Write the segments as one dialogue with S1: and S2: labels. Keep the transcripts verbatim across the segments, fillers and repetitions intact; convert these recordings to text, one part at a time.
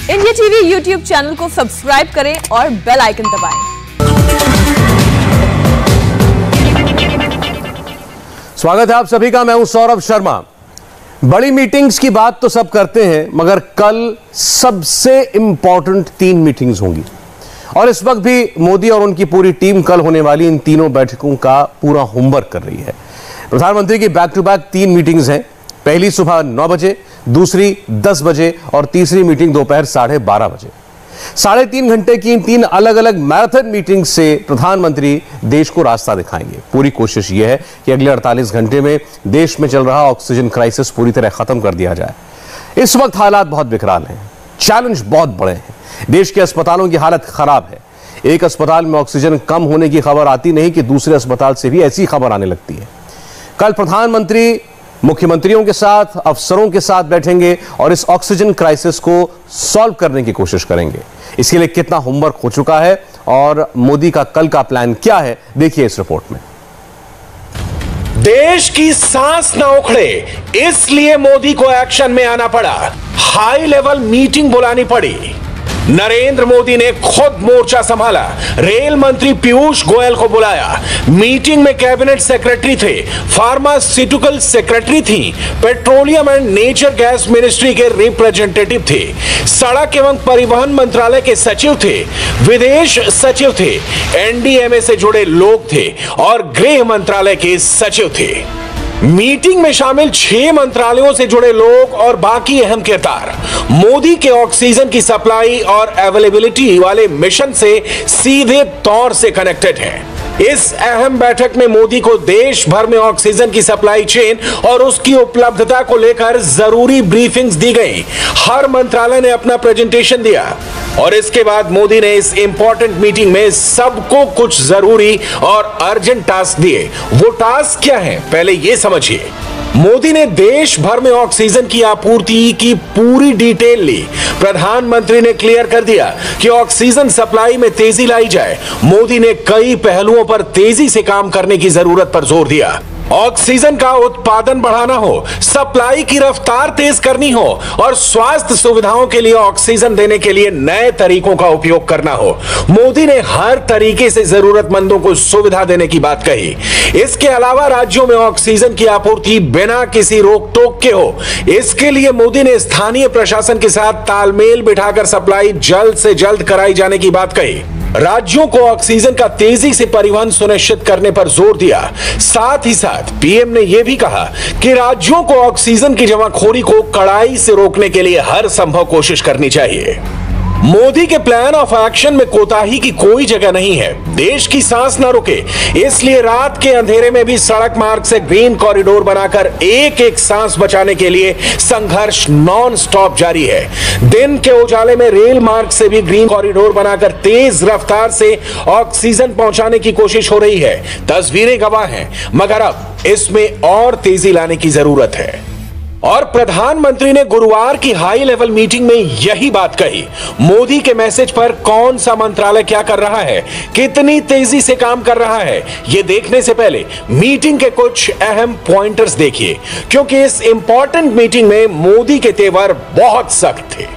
S1: India TV YouTube channel को subscribe करें और बेल आइकन दबाएं।
S2: स्वागत है आप सभी का। मैं हूं सौरभ शर्मा। बड़ी मीटिंग्स की बात तो सब करते हैं, मगर कल सबसे इंपॉर्टेंट तीन मीटिंग्स होंगी और इस वक्त भी मोदी और उनकी पूरी टीम कल होने वाली इन तीनों बैठकों का पूरा होमवर्क कर रही है। प्रधानमंत्री की बैक टू बैक तीन मीटिंग्स हैं। पहली सुबह नौ बजे, दूसरी दस बजे और तीसरी मीटिंग दोपहर साढ़े बारह बजे। साढ़े तीन घंटे की इन तीन अलग अलग मैराथन मीटिंग से प्रधानमंत्री देश को रास्ता दिखाएंगे। पूरी कोशिश यह है कि अगले अड़तालीस घंटे में देश में चल रहा ऑक्सीजन क्राइसिस पूरी तरह खत्म कर दिया जाए। इस वक्त हालात बहुत विकराल हैं, चैलेंज बहुत बड़े हैं। देश के अस्पतालों की हालत खराब है। एक अस्पताल में ऑक्सीजन कम होने की खबर आती नहीं कि दूसरे अस्पताल से भी ऐसी खबर आने लगती है। कल प्रधानमंत्री मुख्यमंत्रियों के साथ, अफसरों के साथ बैठेंगे और इस ऑक्सीजन क्राइसिस को सॉल्व करने की कोशिश करेंगे। इसके लिए कितना होमवर्क हो चुका है और मोदी का कल का प्लान क्या है, देखिए इस रिपोर्ट में।
S3: देश की सांस न उखड़े, इसलिए मोदी को एक्शन में आना पड़ा। हाई लेवल मीटिंग बुलानी पड़ी। नरेंद्र मोदी ने खुद मोर्चा संभाला। रेल मंत्री पीयूष गोयल को बुलाया। मीटिंग में कैबिनेट सेक्रेटरी थे, फार्मास्यूटिकल सेक्रेटरी थी, petroleum and nature gas ministry के रिप्रेजेंटेटिव थे, सड़क एवं परिवहन मंत्रालय के सचिव थे, विदेश सचिव थे, एनडीएमए से जुड़े लोग थे और गृह मंत्रालय के सचिव थे। मीटिंग में शामिल छह मंत्रालयों से जुड़े लोग और बाकी अहम किरदार मोदी के ऑक्सीजन की सप्लाई और अवेलेबिलिटी वाले मिशन से सीधे तौर से कनेक्टेड हैं। इस अहम बैठक में मोदी को देश भर में ऑक्सीजन की सप्लाई चेन और उसकी उपलब्धता को लेकर जरूरी ब्रीफिंग्स दी गई। हर मंत्रालय ने अपना प्रेजेंटेशन दिया और इसके बाद मोदी ने इस इंपॉर्टेंट मीटिंग में सबको कुछ जरूरी और अर्जेंट टास्क दिए। वो टास्क क्या है, पहले ये समझिए। मोदी ने देश भर में ऑक्सीजन की आपूर्ति की पूरी डिटेल ली। प्रधानमंत्री ने क्लियर कर दिया कि ऑक्सीजन सप्लाई में तेजी लाई जाए। मोदी ने कई पहलुओं पर तेजी से काम करने की जरूरत पर जोर दिया। ऑक्सीजन का उत्पादन बढ़ाना हो, सप्लाई की रफ्तार तेज करनी हो और स्वास्थ्य सुविधाओं के लिए ऑक्सीजन देने के लिए नए तरीकों का उपयोग करना हो। मोदी ने हर तरीके से जरूरतमंदों को सुविधा देने की बात कही। इसके अलावा राज्यों में ऑक्सीजन की आपूर्ति बिना किसी रोक टोक के हो, इसके लिए मोदी ने स्थानीय प्रशासन के साथ तालमेल बिठाकर सप्लाई जल्द से जल्द कराई जाने की बात कही। राज्यों को ऑक्सीजन का तेजी से परिवहन सुनिश्चित करने पर जोर दिया। साथ ही साथ पीएम ने यह भी कहा कि राज्यों को ऑक्सीजन की जमाखोरी को कड़ाई से रोकने के लिए हर संभव कोशिश करनी चाहिए। मोदी के प्लान ऑफ एक्शन में कोताही की कोई जगह नहीं है। देश की सांस न रुके, इसलिए रात के अंधेरे में भी सड़क मार्ग से ग्रीन कॉरिडोर बनाकर एक एक सांस बचाने के लिए संघर्ष नॉन स्टॉप जारी है। दिन के उजाले में रेल मार्ग से भी ग्रीन कॉरिडोर बनाकर तेज रफ्तार से ऑक्सीजन पहुंचाने की कोशिश हो रही है। तस्वीरें गवाह हैं, मगर अब इसमें और तेजी लाने की जरूरत है। और प्रधानमंत्री ने गुरुवार की हाई लेवल मीटिंग में यही बात कही। मोदी के मैसेज पर कौन सा मंत्रालय क्या कर रहा है, कितनी तेजी से काम कर रहा है, यह देखने से पहले मीटिंग के कुछ अहम पॉइंटर्स देखिए, क्योंकि इस इंपॉर्टेंट मीटिंग में मोदी के तेवर बहुत सख्त थे।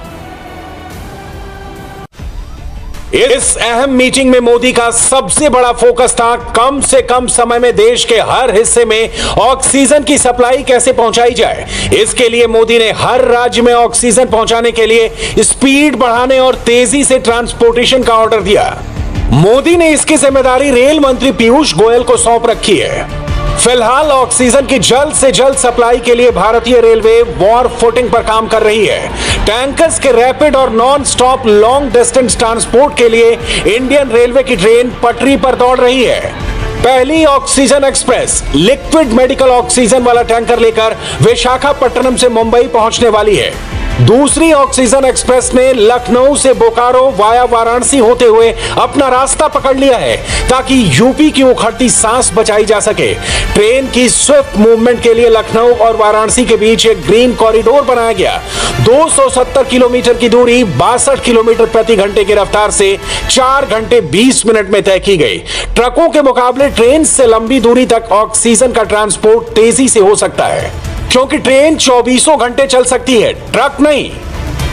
S3: इस अहम मीटिंग में मोदी का सबसे बड़ा फोकस था कम से कम समय में देश के हर हिस्से में ऑक्सीजन की सप्लाई कैसे पहुंचाई जाए। इसके लिए मोदी ने हर राज्य में ऑक्सीजन पहुंचाने के लिए स्पीड बढ़ाने और तेजी से ट्रांसपोर्टेशन का ऑर्डर दिया। मोदी ने इसकी जिम्मेदारी रेल मंत्री पीयूष गोयल को सौंप रखी है। फिलहाल ऑक्सीजन की जल्द से जल्द सप्लाई के लिए भारतीय रेलवे वॉर फुटिंग पर काम कर रही है। टैंकर्स के रैपिड और non stop long distance transport के लिए इंडियन रेलवे की ट्रेन पटरी पर दौड़ रही है। पहली oxygen express liquid medical oxygen वाला टैंकर लेकर विशाखापट्टनम से मुंबई पहुंचने वाली है। दूसरी ऑक्सीजन एक्सप्रेस ने लखनऊ से बोकारो वाया वाराणसी होते हुए अपना रास्ता पकड़ लिया है ताकि यूपी की उखड़ती सांस बचाई जा सके। ट्रेन की स्विफ्ट मूवमेंट के लिए लखनऊ और वाराणसी के बीच एक ग्रीन कॉरिडोर बनाया गया। दो सौ सत्तर किलोमीटर की दूरी बासठ किलोमीटर प्रति घंटे की रफ्तार से चार घंटे बीस मिनट में तय की गई। ट्रकों के मुकाबले ट्रेन से लंबी दूरी तक ऑक्सीजन का ट्रांसपोर्ट तेजी से हो सकता है क्योंकि ट्रेन चौबीसों घंटे चल सकती है, ट्रक नहीं।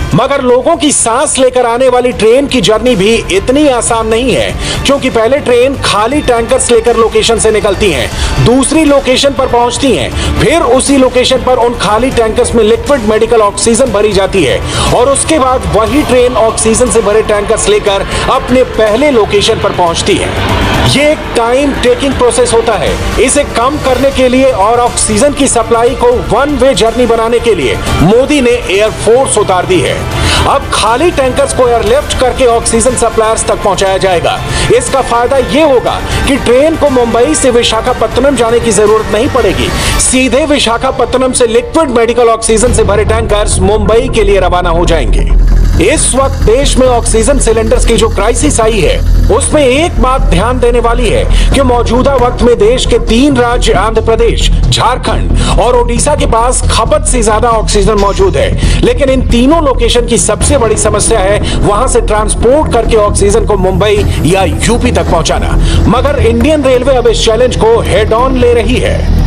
S3: मगर लोगों की सांस लेकर आने वाली ट्रेन की जर्नी भी इतनी आसान नहीं है, क्योंकि पहले ट्रेन खाली टैंकर्स लेकर लोकेशन से निकलती हैं, दूसरी लोकेशन पर पहुंचती हैं, फिर उसी लोकेशन पर उन खाली टैंकर्स में लिक्विड मेडिकल ऑक्सीजन भरी जाती है और उसके बाद वही ट्रेन ऑक्सीजन से भरे टैंकर्स लेकर अपने पहले लोकेशन पर पहुंचती है। ये एक टाइम टेकिंग प्रोसेस होता है। इसे कम करने के लिए और ऑक्सीजन की सप्लाई को वन वे जर्नी बनाने के लिए मोदी ने एयरफोर्स उतार दी है। अब खाली टैंकर्स को एयरलिफ्ट करके ऑक्सीजन सप्लायर्स तक पहुंचाया जाएगा। इसका फायदा यह होगा कि ट्रेन को मुंबई से विशाखापत्तनम जाने की जरूरत नहीं पड़ेगी। सीधे विशाखापत्तनम से लिक्विड मेडिकल ऑक्सीजन से भरे टैंकर्स मुंबई के लिए रवाना हो जाएंगे। इस वक्त देश में ऑक्सीजन सिलेंडर्स की जो क्राइसिस आई है, उसमें एक बात ध्यान देने वाली है कि मौजूदा वक्त में देश के तीन राज्य आंध्र प्रदेश, झारखंड और ओडिशा के पास खपत से ज्यादा ऑक्सीजन मौजूद है, लेकिन इन तीनों लोकेशन की सबसे बड़ी समस्या है वहां से ट्रांसपोर्ट करके ऑक्सीजन को मुंबई या यूपी तक पहुंचाना। मगर इंडियन रेलवे अब इस चैलेंज को हेड ऑन ले रही है।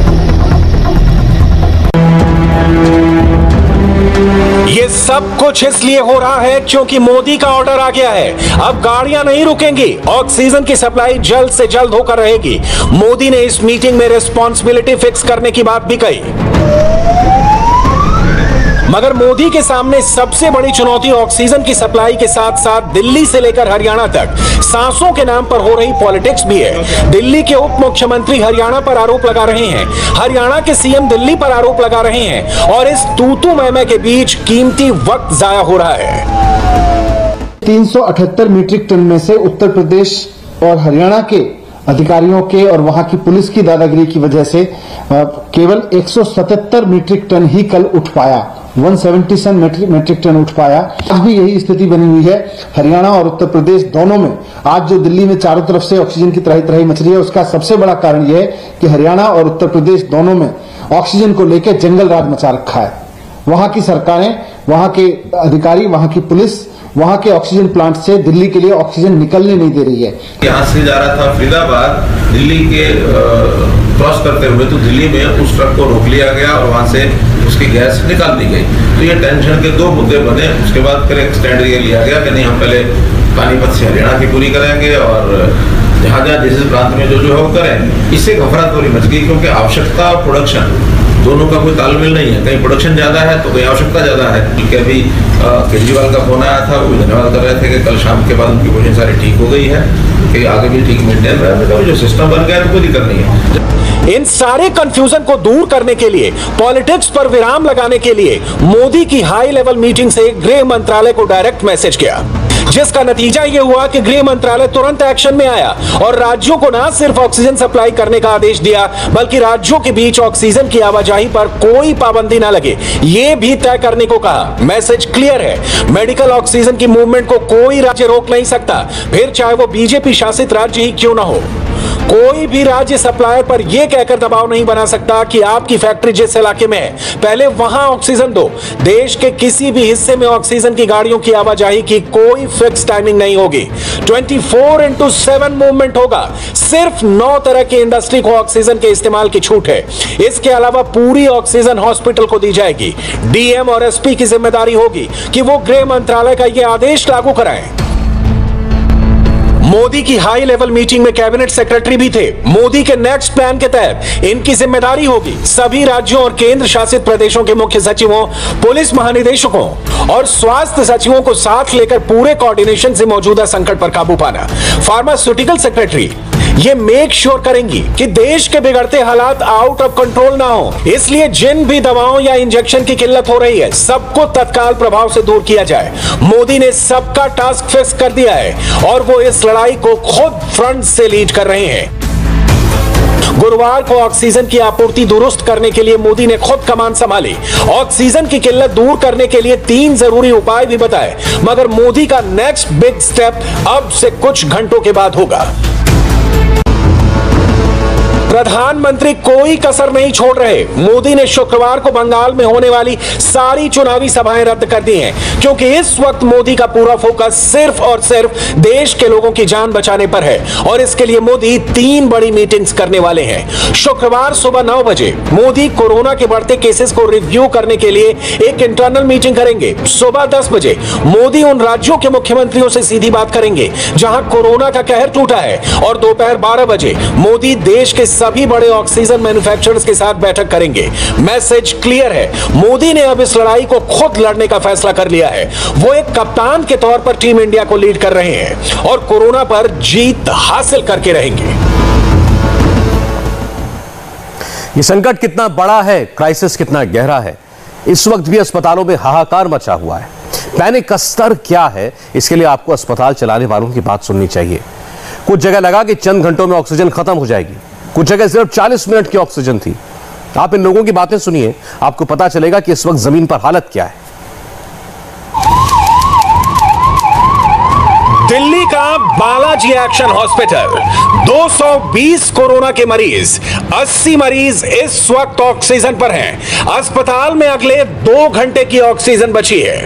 S3: ये सब कुछ इसलिए हो रहा है क्योंकि मोदी का ऑर्डर आ गया है। अब गाड़ियां नहीं रुकेंगी, ऑक्सीजन की सप्लाई जल्द से जल्द होकर रहेगी। मोदी ने इस मीटिंग में रिस्पॉन्सिबिलिटी फिक्स करने की बात भी कही। मगर मोदी के सामने सबसे बड़ी चुनौती ऑक्सीजन की सप्लाई के साथ साथ दिल्ली से लेकर हरियाणा तक सांसों के नाम पर हो रही पॉलिटिक्स भी है। दिल्ली के उप मुख्यमंत्री हरियाणा पर आरोप लगा रहे हैं, हरियाणा के सीएम दिल्ली पर आरोप लगा रहे हैं और इस तू-तू मैं-मैं के बीच कीमती वक्त जाया हो रहा है।
S4: तीन सौ अठहत्तर मीट्रिक टन में से उत्तर प्रदेश और हरियाणा के अधिकारियों के और वहां की पुलिस की दादागिरी की वजह से केवल एक सौ सतहत्तर मीट्रिक टन ही कल उठ पाया, एक सौ सतहत्तर मीट्रिक टन उठ पाया। आज भी यही स्थिति बनी हुई है। हरियाणा और उत्तर प्रदेश दोनों में आज जो दिल्ली में चारों तरफ से ऑक्सीजन की तराई तराई मच रही है, उसका सबसे बड़ा कारण यह है कि हरियाणा और उत्तर प्रदेश दोनों में ऑक्सीजन को लेकर जंगल राज मचा रखा है। वहां की सरकारें, वहां के अधिकारी, वहां की पुलिस वहां के ऑक्सीजन प्लांट से दिल्ली के लिए ऑक्सीजन निकलने नहीं दे रही है।
S5: यहाँ से जा रहा था फरीदाबाद, दिल्ली के क्रॉस करते हुए तो दिल्ली में उस ट्रक को रोक लिया गया और वहां से उसकी गैस निकाल दी गई। तो ये टेंशन के दो मुद्दे बने। उसके बाद फिर एक स्टैंड ये लिया गया कि नहीं, हम पहले पानीपत से हरियाणा की पूरी करेंगे और जहां जहां जिस प्रांत में जो जो है वो करें। इससे घबराहट थोड़ी मच गई, क्योंकि आवश्यकता और प्रोडक्शन दोनों का कोई तालमेल नहीं है। कहीं प्रोडक्शन ज्यादा है तो कहीं आवश्यकता ज्यादा है। क्योंकि अभी केजरीवाल का फोन आया था, वो धन्यवाद कर रहे थे कि कल शाम के बाद उनकी पोजीशन सारी ठीक हो गई है, कि आगे भी ठीक मेंटेन रहा, जो सिस्टम बन गया तो कोई दिक्कत नहीं है।
S3: इन सारे कंफ्यूजन को दूर करने के लिए, पॉलिटिक्स पर विराम लगाने के लिए मोदी की हाई लेवल मीटिंग से गृह मंत्रालय को डायरेक्ट मैसेज गया, जिसका नतीजा यह हुआ कि गृह मंत्रालय तुरंत एक्शन में आया और राज्यों को न सिर्फ ऑक्सीजन सप्लाई करने का आदेश दिया, बल्कि राज्यों के बीच ऑक्सीजन की आवाजाही पर कोई पाबंदी न लगे, यह भी तय करने को कहा। मैसेज क्लियर है, मेडिकल ऑक्सीजन की मूवमेंट को कोई राज्य रोक नहीं सकता, फिर चाहे वो बीजेपी शासित राज्य ही क्यों ना हो। कोई भी राज्य सप्लायर पर यह कहकर दबाव नहीं बना सकता कि आपकी फैक्ट्री जिस इलाके में है, पहले वहां ऑक्सीजन दो। देश के किसी भी हिस्से में ऑक्सीजन की गाड़ियों की आवाजाही की कोई फिक्स टाइमिंग नहीं होगी। चौबीस इंटू सात मूवमेंट होगा। सिर्फ नौ तरह की इंडस्ट्री को ऑक्सीजन के इस्तेमाल की छूट है। इसके अलावा पूरी ऑक्सीजन हॉस्पिटल को दी जाएगी। डीएम और एसपी की जिम्मेदारी होगी कि वो गृह मंत्रालय का यह आदेश लागू कराएं। मोदी की हाई लेवल मीटिंग में कैबिनेट सेक्रेटरी भी थे। मोदी के नेक्स्ट प्लान के तहत इनकी जिम्मेदारी होगी सभी राज्यों और केंद्र शासित प्रदेशों के मुख्य सचिवों, पुलिस महानिदेशकों और स्वास्थ्य सचिवों को साथ लेकर पूरे कोऑर्डिनेशन से मौजूदा संकट पर काबू पाना। फार्मास्यूटिकल सेक्रेटरी ये मेक श्योर करेंगी कि देश के बिगड़ते हालात आउट ऑफ कंट्रोल ना हो, इसलिए जिन भी दवाओं या इंजेक्शन की किल्लत हो रही है, सबको तत्काल प्रभाव से दूर किया जाए। मोदी ने सबका टास्क फिक्स कर दिया है और वो इस लड़ाई को खुद फ्रंट से लीड कर रहे हैं। गुरुवार को ऑक्सीजन की आपूर्ति दुरुस्त करने के लिए मोदी ने खुद कमान संभाली। ऑक्सीजन की किल्लत दूर करने के लिए तीन जरूरी उपाय भी बताए, मगर मोदी का नेक्स्ट बिग स्टेप अब से कुछ घंटों के बाद होगा। प्रधानमंत्री कोई कसर नहीं छोड़ रहे। मोदी ने शुक्रवार को बंगाल में होने वाली सारी चुनावी सभाएं रद्द कर दी हैं, क्योंकि इस वक्त मोदी का पूरा फोकस सिर्फ और सिर्फ देश के लोगों की जान बचाने पर है और इसके लिए मोदी तीन बड़ी मीटिंग्स करने वाले हैं। शुक्रवार सुबह नौ बजे मोदी कोरोना के बढ़ते केसेस को रिव्यू करने के लिए एक इंटरनल मीटिंग करेंगे। सुबह दस बजे मोदी उन राज्यों के मुख्यमंत्रियों से सीधी बात करेंगे जहां कोरोना का कहर टूटा है और दोपहर बारह बजे मोदी देश के सभी बड़े ऑक्सीजन मैन्युफैक्चरर्स के साथ बैठक करेंगे। मैसेज क्लियर है, मोदी ने अब इस लड़ाई को खुद लड़ने का फैसला कर लिया है। वो एक कप्तान के तौर पर टीम इंडिया को लीड कर रहे हैं और कोरोना पर जीत हासिल करके रहेंगे।
S2: ये संकट कितना बड़ा है, क्राइसिस कितना गहरा है, इस वक्त भी अस्पतालों में हाहाकार मचा हुआ है। पैनिक का स्तर क्या है, इसके लिए आपको अस्पताल चलाने वालों की बात सुननी चाहिए। कुछ जगह लगा कि चंद घंटों में ऑक्सीजन खत्म हो जाएगी, कुछ जगह सिर्फ चालीस मिनट की ऑक्सीजन थी। आप इन लोगों की बातें सुनिए, आपको पता चलेगा कि इस वक्त जमीन पर हालत क्या है।
S3: दिल्ली का बालाजी एक्शन हॉस्पिटल, दो सौ बीस कोरोना के मरीज, अस्सी मरीज इस वक्त ऑक्सीजन पर हैं। अस्पताल में अगले दो घंटे की ऑक्सीजन बची है।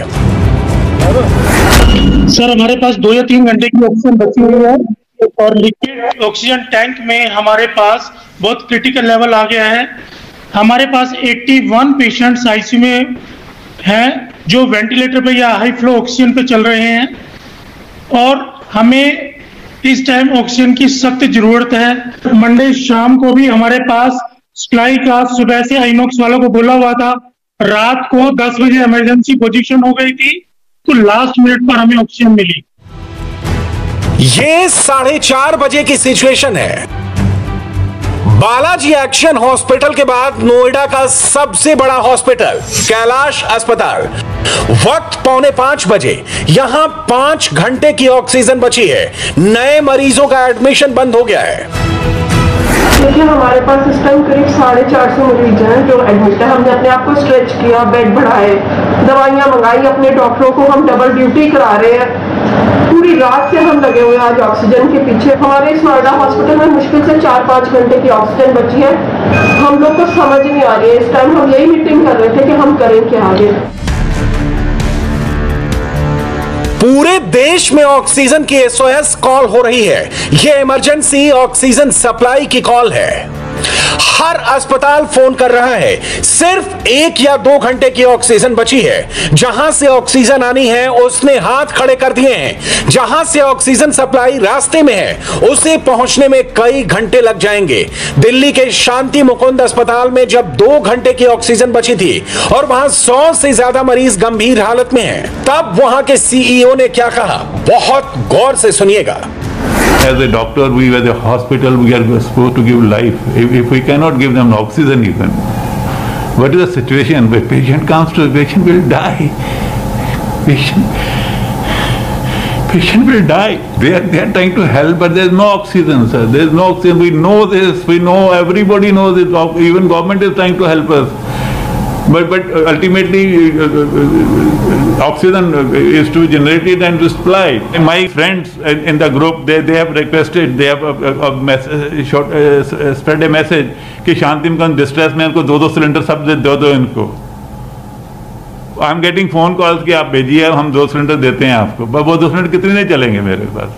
S6: सर हमारे पास दो या तीन घंटे की ऑक्सीजन बची हुई है और लिक्विड ऑक्सीजन टैंक में हमारे पास बहुत क्रिटिकल लेवल आ गया है। हमारे पास इक्यासी पेशेंट्स आईसीयू में हैं जो वेंटिलेटर पे या हाई फ्लो ऑक्सीजन पे चल रहे हैं और हमें इस टाइम ऑक्सीजन की सख्त जरूरत है। मंडे शाम को भी हमारे पास सप्लाई का सुबह से आइनॉक्स वालों को बोला हुआ था, रात को दस बजे इमरजेंसी पोजीशन हो गई थी तो लास्ट मिनट पर हमें ऑक्सीजन मिली।
S3: ये साढ़े चार बजे की सिचुएशन है। बालाजी एक्शन हॉस्पिटल के बाद नोएडा का सबसे बड़ा हॉस्पिटल कैलाश अस्पताल, वक्त पौने पांच बजे, यहां पांच घंटे की ऑक्सीजन बची है। नए मरीजों का एडमिशन बंद हो गया है।
S7: देखिए हमारे पास इस टाइम करीब साढ़े चार सौ मरीज हैं जो एडमिट है। हमने अपने आप को स्ट्रेच किया, बेड बढ़ाए, दवाइयां मंगाई, अपने डॉक्टरों को हम डबल ड्यूटी करा रहे हैं। पूरी रात से हम लगे हुए हैं आज ऑक्सीजन के पीछे। हमारे इस नोएडा हॉस्पिटल में मुश्किल से चार पाँच घंटे की ऑक्सीजन बची है। हम लोग को समझ नहीं आ रही है। इस टाइम हम यही मीटिंग कर रहे थे कि हम करें क्या आगे।
S3: पूरे देश में ऑक्सीजन की एसओएस कॉल हो रही है। यह इमरजेंसी ऑक्सीजन सप्लाई की कॉल है। हर अस्पताल फोन कर रहा है। सिर्फ एक या दो घंटे की ऑक्सीजन बची है। जहां से ऑक्सीजन आनी है उसने हाथ खड़े कर दिए हैं। जहां से ऑक्सीजन सप्लाई रास्ते में है उसे पहुंचने में कई घंटे लग जाएंगे। दिल्ली के शांति मुकुंद अस्पताल में जब दो घंटे की ऑक्सीजन बची थी और वहां सौ से ज्यादा मरीज गंभीर हालत में हैं, तब वहां के सीईओ ने क्या कहा, बहुत गौर से सुनिएगा।
S8: As a doctor, we as a hospital, we are supposed to give life. If, if we cannot give them oxygen even, what is the situation? When patient comes to the patient will die. Patient, patient will die. They are, they are trying to help, but there is no oxygen, sir. There is no oxygen. We know this. We know, everybody knows it. Even government is trying to help us. But, but ultimately uh, uh, oxygen is to be generated and to supply. My friends in the group, they, they have requested, they have a, a, a message, short, uh, spread a message कि शांति में distress में इनको दो दो cylinder सब दे दो दो इनको। I am getting phone calls कि आप भेजिए, हम दो सिलेंडर देते हैं आपको, पर वो दो सिलेंडर कितने नहीं चलेंगे मेरे पास।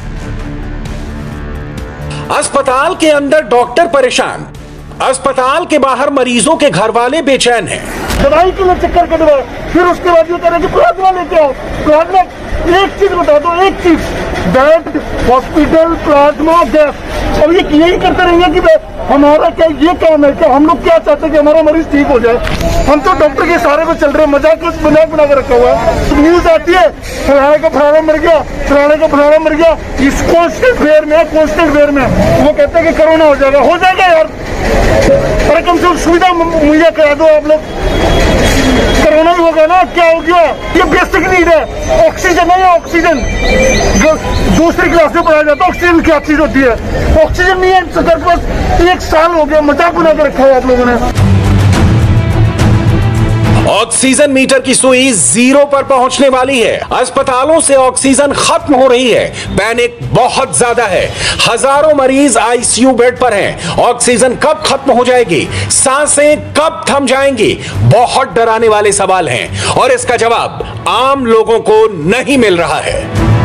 S3: अस्पताल के अंदर डॉक्टर परेशान, अस्पताल के बाहर मरीजों के घर वाले बेचैन हैं।
S6: दवाई के लिए चक्कर कटवाए, फिर उसके बाद ये करें कि प्लाज्मा लेके आओ। प्लाज्मा एक चीज बता दो, एक चीज, बेड, हॉस्पिटल, प्लाज्मा, गैस। अब ये यही करते रहेंगे कि हमारा क्या ये काम है क्या? हम लोग क्या चाहते हैं कि हमारा मरीज ठीक हो जाए। हम तो डॉक्टर के सहारे पे चल रहे हैं, मजाक मजाक बना के रखा हुआ है। तो न्यूज आती है फलाने का फलाना मर गया, फलाने का फलाना मर गया। इस कॉन्स्टेंट फेयर में कॉन्स्टेंट फेयर में वो कहते हैं कि कोरोना हो जाएगा। हो जाएगा यार, अरे कम से कम सुविधा मुहैया करा दो आप लोग। कोरोना ही होगा ना, क्या हो गया? ये बेसिक नीड है। ऑक्सीजन है, ऑक्सीजन दूसरी क्लास में पढ़ाया जाता है ऑक्सीजन क्या चीज होती है। ऑक्सीजन नहीं है सरकार के पास। एक साल हो गया, मजाक बना के रखा है आप लोगों ने।
S3: ऑक्सीजन मीटर की सुई जीरो पर पहुंचने वाली है। अस्पतालों से ऑक्सीजन खत्म हो रही है। पैनिक बहुत ज्यादा है। हजारों मरीज आईसीयू बेड पर हैं। ऑक्सीजन कब खत्म हो जाएगी, सांसें कब थम जाएंगी, बहुत डराने वाले सवाल हैं और इसका जवाब आम लोगों को नहीं मिल रहा है।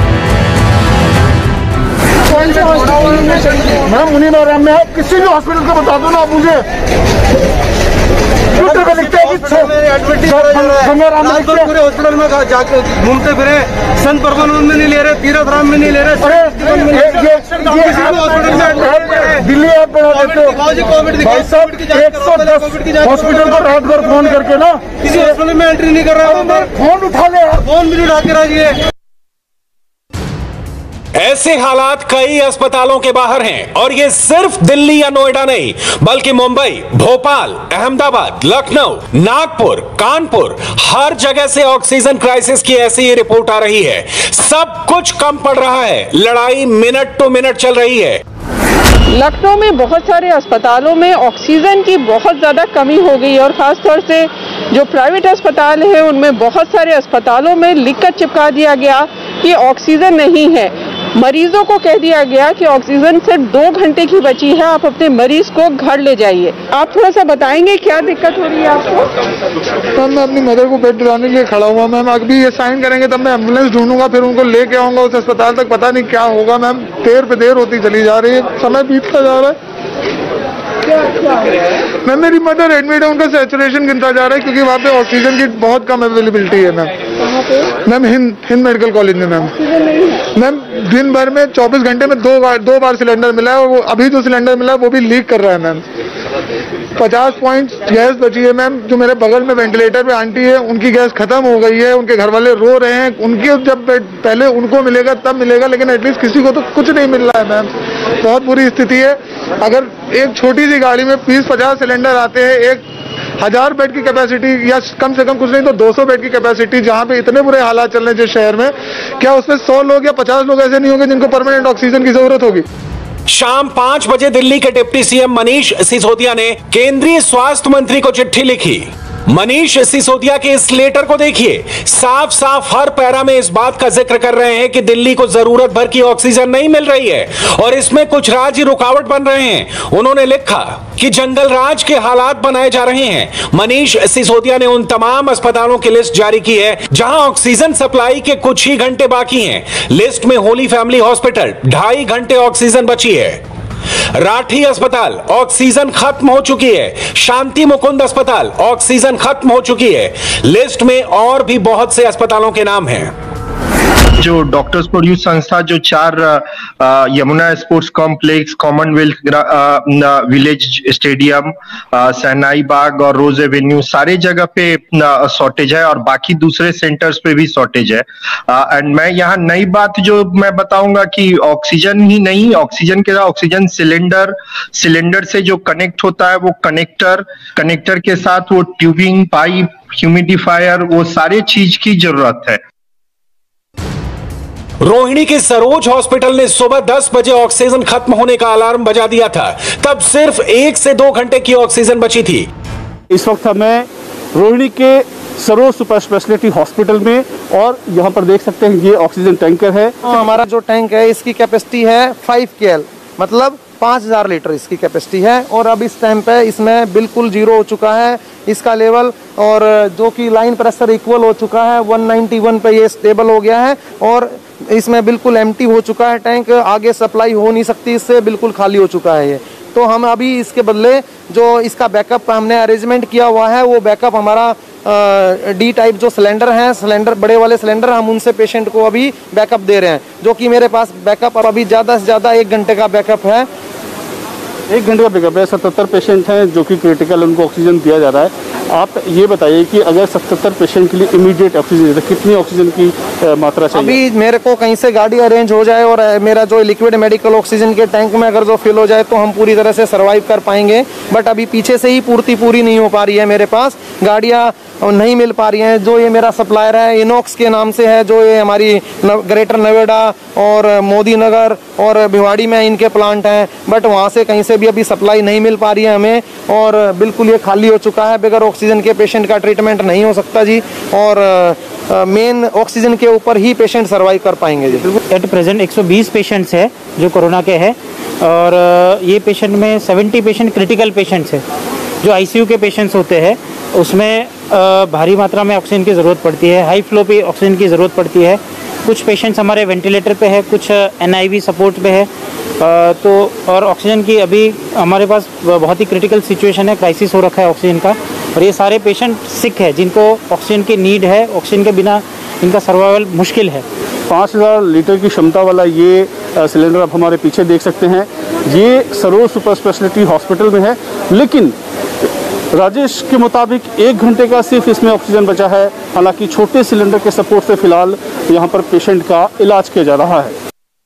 S6: मैं मुनीराम में आप किसी भी हॉस्पिटल को बता दो ना, आप मुझे
S9: पूरे हॉस्पिटल में जाके घूमते फिरे, संत परमान में नहीं ले रहे, तीर्थ राम में नहीं ले रहे,
S6: दिल्ली आप बना देते हो भाई साहब। एक सौ दस हॉस्पिटल को रात भर फोन करके ना
S9: किसी हॉस्पिटल में एंट्री नहीं कर रहा हूँ।
S6: फोन उठा ले,
S9: फोन भी उठा के रखिए।
S3: ऐसे हालात कई अस्पतालों के बाहर हैं और ये सिर्फ दिल्ली या नोएडा नहीं बल्कि मुंबई, भोपाल, अहमदाबाद, लखनऊ, नागपुर, कानपुर, हर जगह से ऑक्सीजन क्राइसिस की ऐसी ही रिपोर्ट आ रही है। सब कुछ कम पड़ रहा है। लड़ाई मिनट टू मिनट चल रही है।
S7: लखनऊ में बहुत सारे अस्पतालों में ऑक्सीजन की बहुत ज़्यादा कमी हो गई और ख़ासतौर से जो प्राइवेट अस्पताल हैं उनमें बहुत सारे अस्पतालों में लिखकर चिपका दिया गया कि ऑक्सीजन नहीं है। मरीजों को कह दिया गया कि ऑक्सीजन सिर्फ दो घंटे की बची है, आप अपने मरीज को घर ले जाइए। आप थोड़ा सा बताएंगे क्या दिक्कत हो रही है आपको?
S10: मैम मैं अपनी मदर को बेड दिलाने के लिए खड़ा हुआ। मैम अभी ये साइन करेंगे तब मैं एम्बुलेंस ढूंढूंगा, फिर उनको लेके आऊंगा उस अस्पताल तक। पता नहीं क्या होगा मैम, देर पे देर होती चली जा रही है, समय बीतता जा रहा है। मैम मेरी मदर एडमिट है, उनका सैचुरेशन गिनता जा रहा है क्योंकि वहाँ पे ऑक्सीजन की बहुत कम अवेलेबिलिटी है ma'am. Ma'am Hind Hind medical college में मैम। मैम दिन भर में चौबीस घंटे में दो बार दो बार सिलेंडर मिला है और वो अभी जो सिलेंडर मिला है वो भी लीक कर रहा है मैम। पचास पॉइंट गैस बची है मैम। जो मेरे बगल में वेंटिलेटर पे आंटी है, उनकी गैस खत्म हो गई है, उनके घर वाले रो रहे हैं। उनके जब पहले उनको मिलेगा तब मिलेगा, लेकिन एटलीस्ट किसी को तो कुछ नहीं मिल रहा है मैम। बहुत बुरी स्थिति है। अगर एक छोटी सी गाड़ी में बीस पचास सिलेंडर आते हैं, एक हजार बेड की कैपेसिटी या कम से कम कुछ नहीं तो दो सौ बेड की कैपेसिटी, जहां पे इतने बुरे हालात चल रहे हैं जिस शहर में, क्या उसमें सौ लोग या पचास लोग ऐसे नहीं होंगे जिनको परमानेंट ऑक्सीजन की जरूरत होगी?
S3: शाम पांच बजे दिल्ली के डिप्टी सीएम मनीष सिसोदिया ने केंद्रीय स्वास्थ्य मंत्री को चिट्ठी लिखी। मनीष सिसोदिया के इस लेटर को देखिए। साफ साफ हर पैरा में इस बात का जिक्र कर रहे हैं कि दिल्ली को जरूरत भर की ऑक्सीजन नहीं मिल रही है और इसमें कुछ राज्य रुकावट बन रहे हैं। उन्होंने लिखा कि जंगल राज के हालात बनाए जा रहे हैं। मनीष सिसोदिया ने उन तमाम अस्पतालों की लिस्ट जारी की है जहां ऑक्सीजन सप्लाई के कुछ ही घंटे बाकी हैं। लिस्ट में होली फैमिली हॉस्पिटल, ढाई घंटे ऑक्सीजन बची है। राठी अस्पताल, ऑक्सीजन खत्म हो चुकी है। शांति मुकुंद अस्पताल, ऑक्सीजन खत्म हो चुकी है। लिस्ट में और भी बहुत से अस्पतालों के नाम हैं।
S11: जो डॉक्टर्स प्रोड्यूस संस्था जो चार Yamuna sports complex, Commonwealth village stadium, सैनाई बाग और रोज एवेन्यू, सारे जगह पे शॉर्टेज है और बाकी दूसरे सेंटर्स पे भी शॉर्टेज है। एंड मैं यहाँ नई बात जो मैं बताऊंगा कि ऑक्सीजन ही नहीं, ऑक्सीजन के साथ ऑक्सीजन सिलेंडर, सिलेंडर से जो कनेक्ट होता है वो कनेक्टर, कनेक्टर के साथ वो ट्यूबिंग, पाइप, ह्यूमिडिफायर, वो सारे चीज की जरूरत है।
S3: रोहिणी के सरोज हॉस्पिटल ने सुबह दस बजे ऑक्सीजन खत्म होने का अलार्म बजा दिया था। तब सिर्फ एक से दो घंटे की ऑक्सीजन बची थी।
S12: इस वक्त हमें रोहिणी के सरोज सुपर स्पेशलिटी हॉस्पिटल में, और यहाँ पर देख सकते हैं ये ऑक्सीजन टैंकर है।
S9: हमारा जो टैंक है इसकी कैपेसिटी है फाइव के एल, मतलब पाँच हजार लीटर इसकी कैपेसिटी है और अब इस टाइम पे इसमें बिल्कुल जीरो हो चुका है इसका लेवल, और जो कि लाइन प्रेशर इक्वल हो चुका है वन नाइंटी वन पे ये स्टेबल हो गया है और इसमें बिल्कुल एम्प्टी हो चुका है टैंक। आगे सप्लाई हो नहीं सकती, इससे बिल्कुल खाली हो चुका है ये। तो हम अभी इसके बदले जो इसका बैकअप हमने अरेंजमेंट किया हुआ है वो बैकअप हमारा डी टाइप जो सिलेंडर हैं, सिलेंडर बड़े वाले सिलेंडर, हम उनसे पेशेंट को अभी बैकअप दे रहे हैं, जो कि मेरे पास बैकअप और अभी ज़्यादा से ज़्यादा एक घंटे का बैकअप है।
S12: एक घंटे का बैकअप है। सतहत्तर पेशेंट हैं जो कि क्रिटिकल, उनको ऑक्सीजन दिया जा रहा है। आप ये बताइए कि अगर सतहत्तर पेशेंट के लिए इमीडिएट ऑक्सीजन तो कितनी ऑक्सीजन की मात्रा चाहिए?
S9: अभी मेरे को कहीं से गाड़ी अरेंज हो जाए और मेरा जो लिक्विड मेडिकल ऑक्सीजन के टैंक में अगर जो फिल हो जाए तो हम पूरी तरह से सर्वाइव कर पाएंगे, बट अभी पीछे से ही पूर्ति पूरी नहीं हो पा रही है। मेरे पास गाड़ियाँ नहीं मिल पा रही हैं। जो ये मेरा सप्लायर है इनॉक्स के नाम से है, जो ये हमारी ग्रेटर नोएडा और मोदी नगर और भिवाड़ी में इनके प्लांट हैं, बट वहाँ से कहीं से भी अभी सप्लाई नहीं मिल पा रही है हमें, और बिल्कुल ये खाली हो चुका है। बगैर ऑक्सीजन के पेशेंट का ट्रीटमेंट नहीं हो सकता जी, और मेन ऑक्सीजन के ऊपर ही पेशेंट सर्वाइव कर पाएंगे जी।
S13: एट प्रेजेंट एक सौ बीस पेशेंट्स है जो कोरोना के हैं, और ये पेशेंट में सत्तर पेशेंट क्रिटिकल पेशेंट्स है। जो आईसीयू के पेशेंट्स होते हैं उसमें भारी मात्रा में ऑक्सीजन की ज़रूरत पड़ती है, हाई फ्लो पे ऑक्सीजन की ज़रूरत पड़ती है। कुछ पेशेंट्स हमारे वेंटिलेटर पे है, कुछ एनआईवी सपोर्ट पे है, तो और ऑक्सीजन की अभी हमारे पास बहुत ही क्रिटिकल सिचुएशन है, क्राइसिस हो रखा है ऑक्सीजन का, और ये सारे पेशेंट सिक है जिनको ऑक्सीजन की नीड है। ऑक्सीजन के बिना इनका सर्वाइवल मुश्किल है।
S12: पाँच हज़ार लीटर की क्षमता वाला ये सिलेंडर आप हमारे पीछे देख सकते हैं, ये सरोज सुपर स्पेशलिटी हॉस्पिटल में है, लेकिन राजेश के मुताबिक एक घंटे का सिर्फ इसमें ऑक्सीजन बचा है। हालांकि छोटे सिलेंडर के सपोर्ट से फिलहाल यहाँ पर पेशेंट का इलाज किया जा रहा है।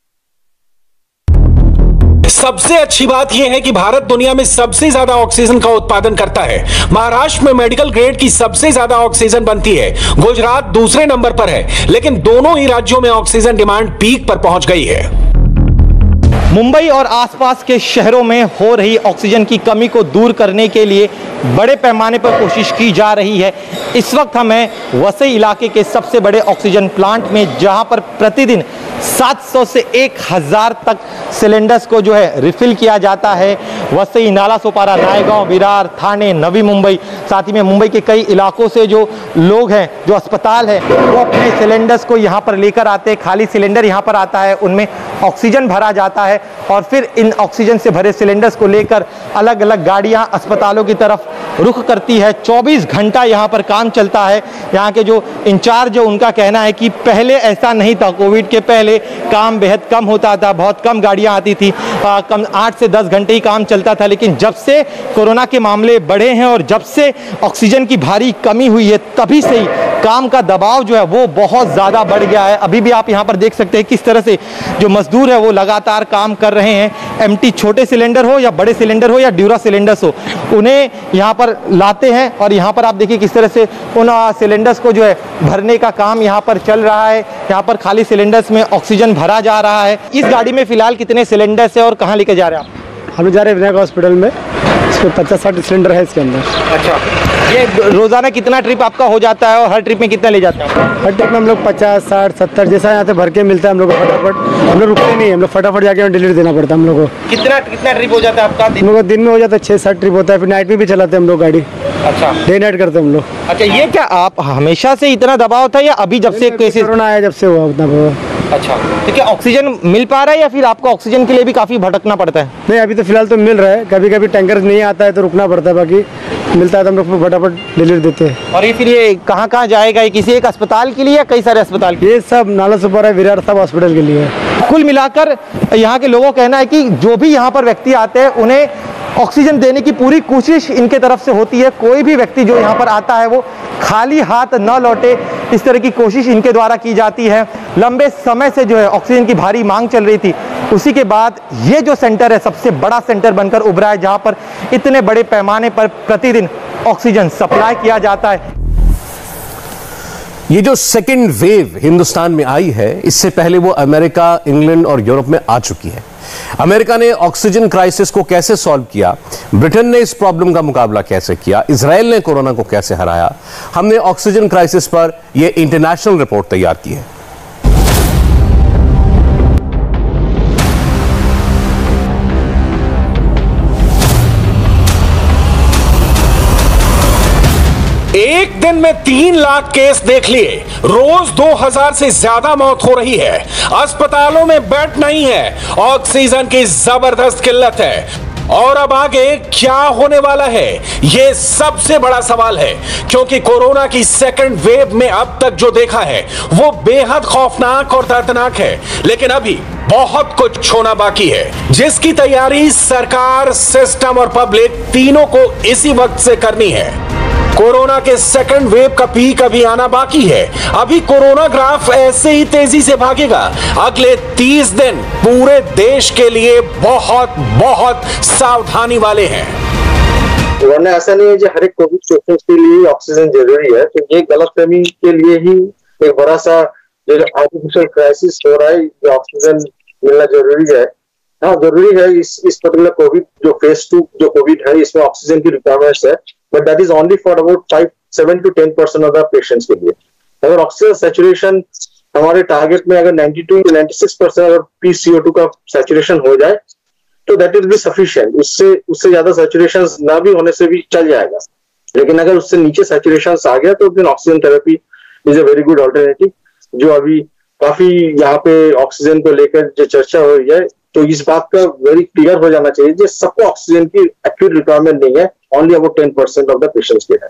S3: सबसे अच्छी बात यह है कि भारत दुनिया में सबसे ज्यादा ऑक्सीजन का उत्पादन करता है। महाराष्ट्र में मेडिकल ग्रेड की सबसे ज्यादा ऑक्सीजन बनती है, गुजरात दूसरे नंबर पर है, लेकिन दोनों ही राज्यों में ऑक्सीजन डिमांड पीक पर पहुंच गई है।
S14: मुंबई और आसपास के शहरों में हो रही ऑक्सीजन की कमी को दूर करने के लिए बड़े पैमाने पर कोशिश की जा रही है। इस वक्त हमें वसई इलाके के सबसे बड़े ऑक्सीजन प्लांट में, जहां पर प्रतिदिन सात सौ से एक हज़ार तक सिलेंडर्स को जो है रिफिल किया जाता है। वसई, नाला सोपारा, नायगांव, विरार, थाने, नवी मुंबई, साथ ही में मुंबई के कई इलाकों से जो लोग हैं, जो अस्पताल है, वो अपने सिलेंडर्स को यहाँ पर लेकर आते हैं। खाली सिलेंडर यहाँ पर आता है, उनमें ऑक्सीजन भरा जाता है, और फिर इन ऑक्सीजन से भरे सिलेंडर्स को लेकर अलग अलग गाड़ियाँ अस्पतालों की तरफ रुख करती है। चौबीस घंटा यहाँ पर काम चलता है। यहाँ के जो इंचार्ज है उनका कहना है कि पहले ऐसा नहीं था, कोविड के पहले काम बेहद कम होता था, बहुत कम गाड़ियाँ आती थी, आ, कम आठ से दस घंटे ही काम चलता था। लेकिन जब से कोरोना के मामले बढ़े हैं और जब से ऑक्सीजन की भारी कमी हुई है, तभी से ही काम का दबाव जो है वो बहुत ज़्यादा बढ़ गया है। अभी भी आप यहाँ पर देख सकते हैं किस तरह से जो मजदूर है वो लगातार काम कर रहे हैं। एमटी छोटे सिलेंडर हो या बड़े सिलेंडर हो या ड्यूरा सिलेंडर्स हो, उन्हें यहाँ पर लाते हैं, और यहाँ पर आप देखिए किस तरह से उन सिलेंडर्स को जो है भरने का काम यहाँ पर चल रहा है। यहाँ पर खाली सिलेंडर्स में ऑक्सीजन भरा जा रहा है। इस गाड़ी में फिलहाल कितने सिलेंडर्स है और कहाँ लेके जा रहे हैं आप?
S15: हम जा रहे हैं विनायक हॉस्पिटल में, इसमें पचास साठ सिलेंडर है इसके अंदर।
S14: अच्छा, ये रोजाना कितना ट्रिप आपका हो जाता है और हर ट्रिप में कितना ले जाते हैं?
S15: हर ट्रिप में हम लोग पचास साठ सत्तर जैसा यहाँ से भर के मिलता है हम लोग को फटाफट। हम लोग रुकते नहीं, हम लोग फटाफट जाके डिलीवरी देना पड़ता है हम लोग को।
S14: कितना कितना ट्रिप हो जाता है आपका?
S15: हम लोग दिन में हो जाता है छः सात ट्रिप होता है, फिर नाइट में भी चलाते हैं हम लोग गाड़ी।
S14: अच्छा,
S15: डे नाइट करते हैं हम लोग।
S14: अच्छा, ये क्या आप हमेशा से इतना दबाव था या अभी जब से केसेस
S15: कोरोना आया जब से हुआ उतना?
S14: अच्छा, तो क्या ऑक्सीजन मिल पा रहा है या फिर आपको ऑक्सीजन के लिए भी काफी भटकना पड़ता है?
S15: नहीं, अभी तो फिलहाल तो मिल रहा है, कभी कभी टैंकर नहीं आता है तो रुकना पड़ता है, बाकी मिलता है तो हम लोग फटाफट डिलीवरी देते हैं।
S14: और ये फिर ये कहाँ कहाँ जाएगा? ये किसी एक अस्पताल के लिए या कई सारे अस्पताल के?
S15: ये सब नाला सुपारा, विरार सब हॉस्पिटल के लिए।
S14: कुल मिलाकर यहाँ के लोगों का कहना है कि जो भी यहाँ पर व्यक्ति आते हैं उन्हें ऑक्सीजन देने की पूरी कोशिश इनके तरफ से होती है। कोई भी व्यक्ति जो यहाँ पर आता है वो खाली हाथ न लौटे, इस तरह की कोशिश इनके द्वारा की जाती है। लंबे समय से जो है ऑक्सीजन की भारी मांग चल रही थी, उसी के बाद ये जो सेंटर है सबसे बड़ा सेंटर बनकर उभरा है, जहाँ पर इतने बड़े पैमाने पर प्रतिदिन ऑक्सीजन सप्लाई किया जाता है।
S2: ये जो सेकेंड वेव हिंदुस्तान में आई है, इससे पहले वो अमेरिका, इंग्लैंड और यूरोप में आ चुकी है। अमेरिका ने ऑक्सीजन क्राइसिस को कैसे सॉल्व किया, ब्रिटेन ने इस प्रॉब्लम का मुकाबला कैसे किया, इजराइल ने कोरोना को कैसे हराया, हमने ऑक्सीजन क्राइसिस पर यह इंटरनेशनल रिपोर्ट तैयार की है।
S3: एक दिन में तीन लाख केस देख लिए, रोज दो हजार से ज्यादा मौत हो रही है, अस्पतालों में बेड नहीं है, ऑक्सीजन की जबरदस्त किल्लत है, और अब आगे क्या होने वाला है, यह सबसे बड़ा सवाल है। क्योंकि कोरोना की सेकंड वेव में अब तक जो देखा है वो बेहद खौफनाक और दर्दनाक है, लेकिन अभी बहुत कुछ होना बाकी है, जिसकी तैयारी सरकार, सिस्टम और पब्लिक तीनों को इसी वक्त से करनी है। कोरोना के सेकंड वेव का पीक अभी आना बाकी है। अभी कोरोना ग्राफ ऐसे ही तेजी से भागेगा। अगले तीस दिन पूरे देश के लिए बहुत बहुत सावधानी वाले हैं।
S16: वरना ऐसा नहीं है कि हर एक कोविड पेशेंट के लिए ऑक्सीजन जरूरी है, तो ये गलतफहमी के लिए ही एक बड़ा सा जो आर्टिफिशियल क्राइसिस हो रहा है, ऑक्सीजन मिलना जरूरी है। हाँ जरूरी है इस इस पर्टिकुलर कोविड जो फेज टू जो कोविड है इसमें ऑक्सीजन की रिक्वायरमेंट्स है, but that is only for about five seven to ten percent of the patients के लिए। अगर ऑक्सीजन सैचुरेशन हमारे टारगेट में अगर ninety two to ninety six percent अगर पी सी ओ टू का सैचुरेशन हो जाए तो दैट विल बी सफिशिएंट। उससे उससे ज्यादा सैचुरेशन ना भी होने से भी चल जाएगा, लेकिन अगर उससे नीचे सैचुरेशन आ गया तो फिर oxygen therapy is a very good alternative, जो अभी काफी यहाँ पे ऑक्सीजन को लेकर जो चर्चा हो रही है, तो इस बात का वेरी क्लियर हो जाना चाहिए कि सबको ऑक्सीजन की एक्यूट रिक्वायरमेंट नहीं है, only about ten percent of the patients के है।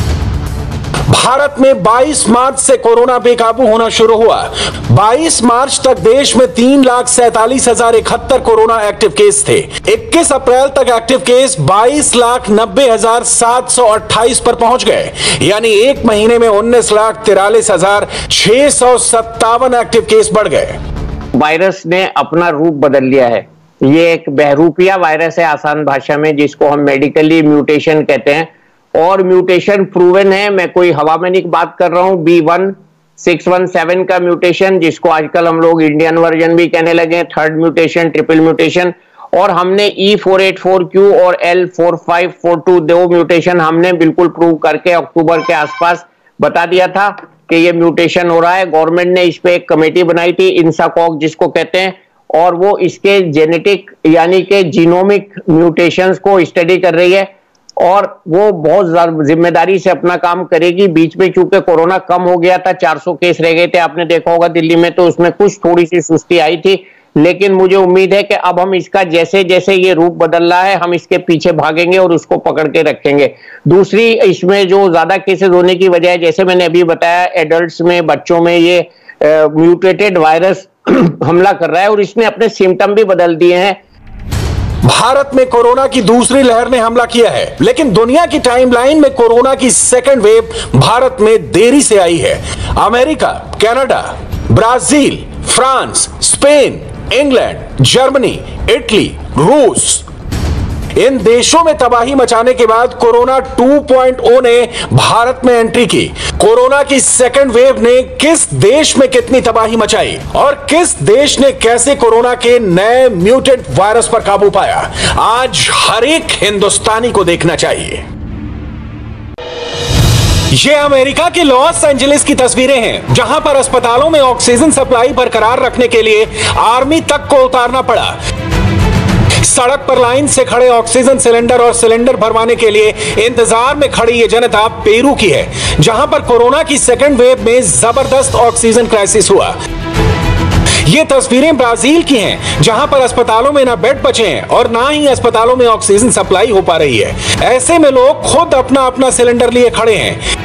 S3: भारत में बाईस मार्च से कोरोना बेकाबू होना शुरू हुआ। बाईस मार्च तक देश में तीन लाख सैतालीस हजार इकहत्तर कोरोना एक्टिव केस थे। इक्कीस अप्रैल तक एक्टिव केस बाईस लाख नब्बे हजार सात सौ अट्ठाईस पर पहुंच गए, यानी एक महीने में उन्नीस लाख तिरालीस हजार छह सौ सत्तावन एक्टिव केस बढ़ गए।
S17: वायरस ने अपना रूप बदल लिया है। ये एक बहरूपिया वायरस है आसान भाषा में, जिसको हम मेडिकली म्यूटेशन कहते हैं, और म्यूटेशन प्रूवन है। मैं कोई हवा में नहीं बात कर रहा हूं। B one six one seven का म्यूटेशन, जिसको आजकल हम लोग इंडियन वर्जन भी कहने लगे हैं, थर्ड म्यूटेशन, ट्रिपल म्यूटेशन, और हमने E four eight four Q और L four five four two दो म्यूटेशन हमने बिल्कुल प्रूव करके अक्टूबर के आसपास बता दिया था कि ये म्यूटेशन हो रहा है। गवर्नमेंट ने इस पे एक कमेटी बनाई थी, इंसाकॉक जिसको कहते हैं, और वो इसके जेनेटिक यानी कि जीनोमिक म्यूटेशंस को स्टडी कर रही है, और वो बहुत जिम्मेदारी से अपना काम करेगी। बीच में चूंकि कोरोना कम हो गया था, चार सौ केस रह गए थे, आपने देखा होगा दिल्ली में, तो उसमें कुछ थोड़ी सी सुस्ती आई थी, लेकिन मुझे उम्मीद है कि अब हम इसका जैसे जैसे ये रूप बदल रहा है हम इसके पीछे भागेंगे और उसको पकड़ के रखेंगे। दूसरी, इसमें जो ज्यादा केसेस होने की वजह है, जैसे मैंने अभी बताया, एडल्ट्स में, बच्चों में ये म्यूटेटेड वायरस हमला कर रहा है और इसने अपने सिम्टम भी बदल दिए हैं।
S3: भारत में कोरोना की दूसरी लहर ने हमला किया है, लेकिन दुनिया की टाइमलाइन में कोरोना की सेकेंड वेव भारत में देरी से आई है। America, Canada, Brazil, France, Spain, England, Germany, Italy, रूस, इन देशों में तबाही मचाने के बाद कोरोना टू पॉइंट ओ ने भारत में एंट्री की। कोरोना की सेकेंड वेव ने किस देश में कितनी तबाही मचाई और किस देश ने कैसे कोरोना के नए म्यूटेंट वायरस पर काबू पाया, आज हर एक हिंदुस्तानी को देखना चाहिए। ये अमेरिका के लॉस एंजलिस की तस्वीरें हैं, जहां पर अस्पतालों में ऑक्सीजन सप्लाई बरकरार रखने के लिए आर्मी तक को उतारना पड़ा। सड़क पर लाइन से खड़े ऑक्सीजन सिलेंडर और सिलेंडर भरवाने के लिए इंतजार में खड़ी ये जनता पेरू की है, जहां पर कोरोना की सेकेंड वेव में जबरदस्त ऑक्सीजन क्राइसिस हुआ। ये तस्वीरें ब्राजील की हैं, जहां पर अस्पतालों में ना बेड बचे हैं और ना ही अस्पतालों में ऑक्सीजन सप्लाई हो पा रही है। ऐसे में लोग खुद अपना अपना सिलेंडर लिए खड़े हैं।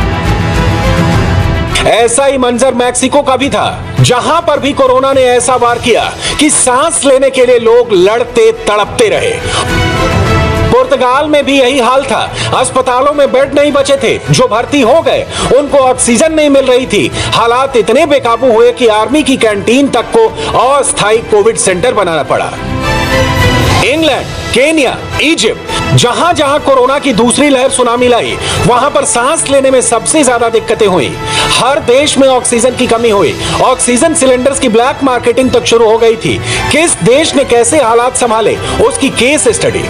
S3: ऐसा ही मंजर मैक्सिको का भी था, जहां पर भी कोरोना ने ऐसा वार किया कि सांस लेने के लिए लोग लड़ते तड़पते रहे। पुर्तगाल में भी यही हाल था। अस्पतालों में बेड नहीं बचे थे, जो भर्ती हो गए उनको ऑक्सीजन नहीं मिल रही थी। हालात इतने बेकाबू हुए कि आर्मी की कैंटीन तक को अस्थायी कोविड सेंटर बनाना पड़ा। इंग्लैंड, केन्या, इजिप्ट, जहां जहां कोरोना की दूसरी लहर सुनामी लाई, वहां पर सांस लेने में सबसे ज्यादा दिक्कतें हुई। हर देश में ऑक्सीजन की कमी हुई। ऑक्सीजन सिलेंडर्स की ब्लैक मार्केटिंग तक शुरू हो गई थी। किस देश ने कैसे हालात संभाले, उसकी case study.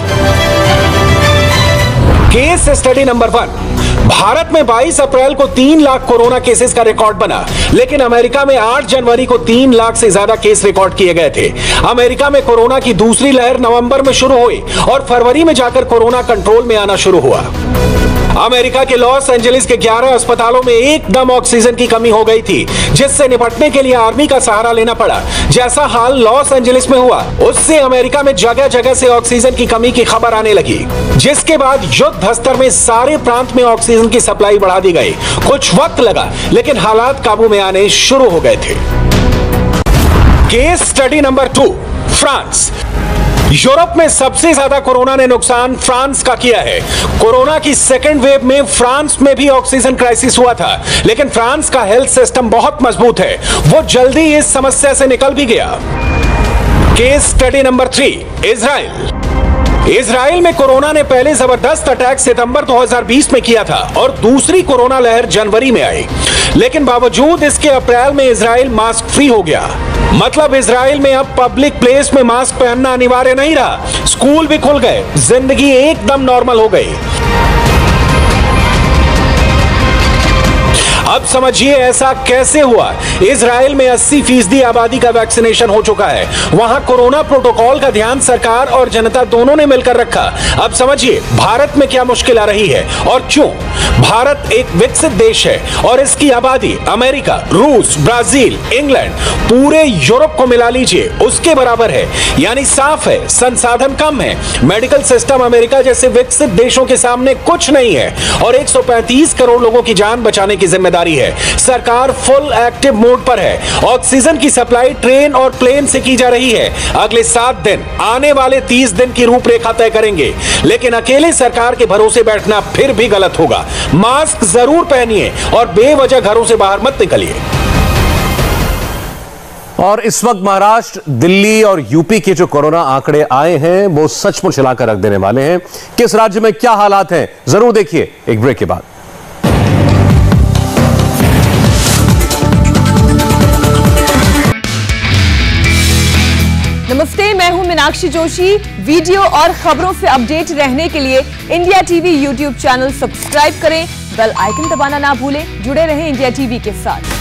S3: Case study number one, भारत में बाईस अप्रैल को तीन लाख कोरोना केसेस का रिकॉर्ड बना, लेकिन अमेरिका में आठ जनवरी को तीन लाख से ज्यादा केस रिकॉर्ड किए गए थे। अमेरिका में कोरोना की दूसरी लहर नवंबर में शुरू हुई और फरवरी में जाकर कोरोना कंट्रोल में आना शुरू हुआ। अमेरिका के लॉस एंजलिस के ग्यारह अस्पतालों में एकदम ऑक्सीजन की कमी हो गई थी, जिससे निपटने के लिए आर्मी का सहारा लेना पड़ा। जैसा हाल लॉस एंजलिस में हुआ, उससे अमेरिका में जगह जगह से ऑक्सीजन की कमी की खबर आने लगी, जिसके बाद युद्ध स्तर में सारे प्रांत में ऑक्सीजन की सप्लाई बढ़ा दी गई। कुछ वक्त लगा, लेकिन हालात काबू में आने शुरू हो गए थे। Case study number two, France. Europe में सबसे ज्यादा कोरोना ने नुकसान फ्रांस का किया है। कोरोना की सेकेंड वेव में फ्रांस में भी ऑक्सीजन क्राइसिस हुआ था, लेकिन फ्रांस का हेल्थ सिस्टम बहुत मजबूत है, वो जल्दी इस समस्या से निकल भी गया। Case study number three, Israel. Israel में कोरोना ने पहले जबरदस्त अटैक सितंबर दो हज़ार बीस में किया था और दूसरी कोरोना लहर जनवरी में आई, लेकिन बावजूद इसके अप्रैल में इजराइल मास्क फ्री हो गया। मतलब इजराइल में अब पब्लिक प्लेस में मास्क पहनना अनिवार्य नहीं रहा, स्कूल भी खुल गए, जिंदगी एकदम नॉर्मल हो गई। अब समझिए ऐसा कैसे हुआ। इजराइल में अस्सी फीसदी आबादी का वैक्सीनेशन हो चुका है। वहां कोरोना प्रोटोकॉल का ध्यान सरकार और जनता दोनों ने मिलकर रखा। अब समझिए भारत में क्या मुश्किल आ रही है और क्यों। भारत एक विकसित देश है और इसकी आबादी अमेरिका, रूस, ब्राजील, इंग्लैंड, पूरे यूरोप को मिला लीजिए उसके बराबर है। यानी साफ है संसाधन कम है, मेडिकल सिस्टम अमेरिका जैसे विकसित देशों के सामने कुछ नहीं है और एक सौ पैंतीस करोड़ लोगों की जान बचाने की जिम्मेदारी है। सरकार फुल एक्टिव मोड पर है। ऑक्सीजन की सप्लाई ट्रेन और प्लेन से की जा रही है। अगले सात दिन, आने वाले तीस दिन की रूपरेखा तय करेंगे। लेकिन अकेले सरकार के भरोसे बैठना फिर भी गलत होगा। मास्क जरूर पहनिए और बेवजह घरों से बाहर मत निकलिए।
S2: और इस वक्त महाराष्ट्र, दिल्ली और यूपी के जो कोरोना आंकड़े आए हैं वो सचमुच हिलाकर रख देने वाले हैं। किस राज्य में क्या हालात हैं जरूर देखिए एक ब्रेक के बाद।
S1: नमस्ते, मैं हूं मीनाक्षी जोशी। वीडियो और खबरों से अपडेट रहने के लिए India TV YouTube channel subscribe करें, बेल आइकन दबाना ना भूलें। जुड़े रहें इंडिया टीवी के साथ।